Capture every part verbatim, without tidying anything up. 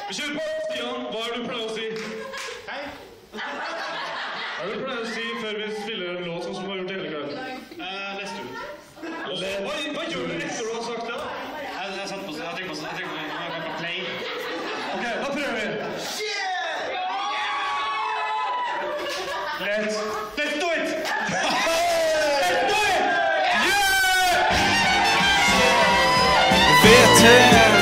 Kjør på, Stian. Hva er det du pleier å si? Hei. Hva er det du pleier å si før vi spiller en låt sånn som du har gjort hele kvelden? Uh, Lest ut. Hva, hva gjør du etter du har sagt det? Jeg, jeg satt på, jeg trykker på, jeg trykker på, jeg trykker på play. Ok, da prøver vi. Let's, let's do it! Let's do it! Yeah! Vet jeg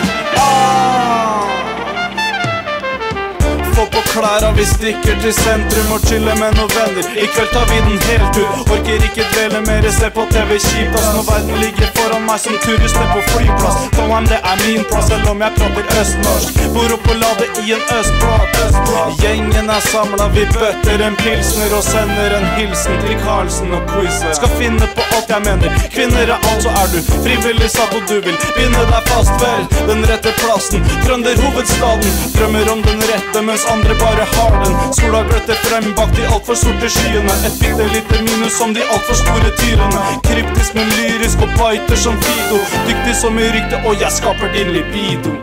Få på klæra, vi stikker til sentrum og chiller med noen venner. I kveld tar vi den helt ut. Orker ikke dvele mer, se på T V kjipt. Når verden ligger foran meg som turister på flyplass. For hvem det er min plass, selv om jeg prater østnorsk. Bor opp og lader i en østblad. Gjengen er samlet, vi bøtter en pilsner og sender en hilsen til Karlsen og Quizet. Skal finne på alt jeg mener. Kvinner er alt, så er du frivillig satt og du vil binde deg fast vel den rette plassen. Trønder hovedstaden, drømmer om den rette, mens andre bare har den. Sola gløtter frem bak de alt for sorte skyene. Et bitte lite minus som de alt for store tyrene. Kryptisk, men lyrisk og biter som Fido. Dyktig som i rykte, og jeg skaper din libido.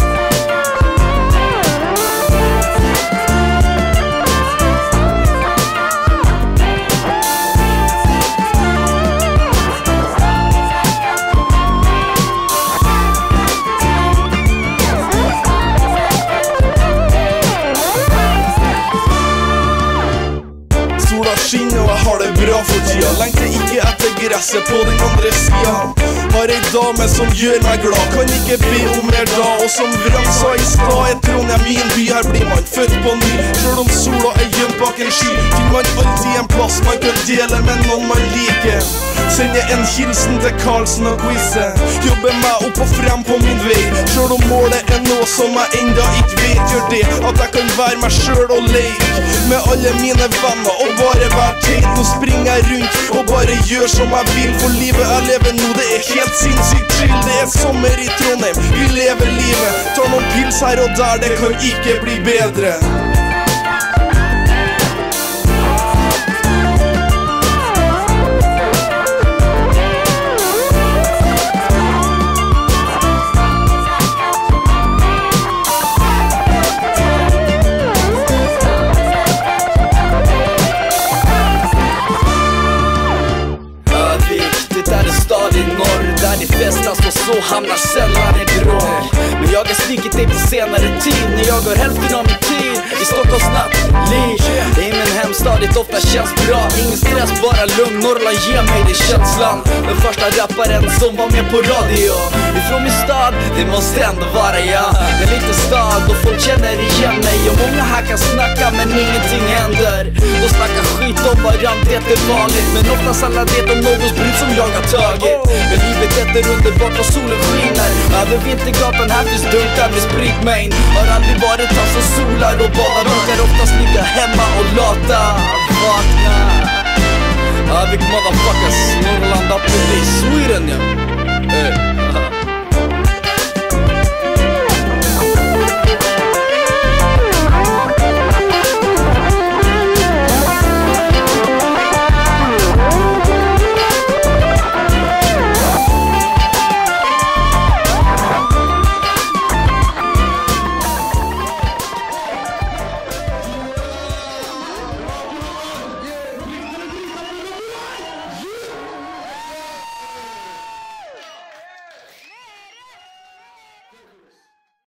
Sola skinner og jeg har det bra for tida. Lengter ikke etter gresset på den andre siden. Har ei dame som gjør meg glad, kan ikke be om mer da. Og som Vrang sa i stad, er Trondheim min by. Her blir man født på ny. Selv om sola er gjemt bak en sky, finner man alltid en plass man kan dele med noen man liker. Sender en hilsen til Karlsen og Quizet. Jobber meg opp og frem på min vei. Selv om målet er noe som jeg enda ikke vet, gjør det at jeg kan være meg selv og leke med alle mine venner og bare være teit. Nå springer jeg rundt og bare gjør som jeg vil. For livet jeg lever nå, det er helt sinnssykt chill. Det er sommer i Trondheim, vi lever livet. Tar noen pils her og der, det kan ikke bli bedre. Där det festas och så hamnar sällan i bråk. Men jag har snikit dig på senare tid, när jag har hälften av min tid i Stockholms nattliv. I min hemstad det ofta känns bra. Ingen stress, bara lugn. Norrland ger mig det känslan. Den första rapparen som var med på radio. Ifrån min stad, det måste ändå vara jag. En liten stad och folk känner igen mig. Och många här kan snacka men ingenting händer. De snackar skit om varandra, det är vanligt. Men oftast alla vet om någons brud som jag har tagit. Men livet är underbart och solen skiner. Över Vintergatan här finns dunkar med spritmängd. Har aldrig varit han som solar och badar. Brukar oftast ligga hemma och lata. Vakna Avik motherfuckers, Norrland up in Sweden, ja. Hey.